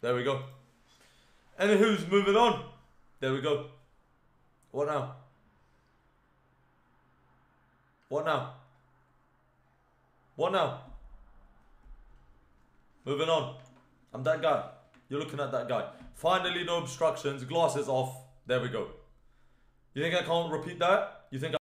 There we go. Anywho's moving on. There we go. What now? What now? What now? Moving on. I'm that guy. You're looking at that guy. Finally, no obstructions. Glasses off. There we go. You think I can't repeat that? You think